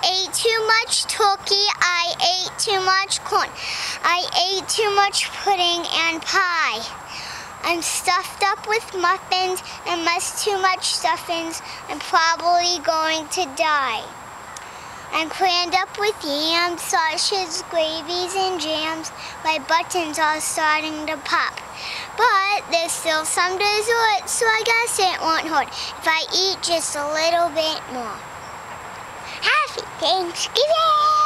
ate too much turkey. I ate too much corn. I ate too much pudding and pie. I'm stuffed up with muffins and too much stuffings. I'm probably going to die. I'm crammed up with yams, sausages, gravies, and jams. My buttons are starting to pop. But there's still some dessert, so I guess it won't hurt if I eat just a little bit more. Happy Thanksgiving!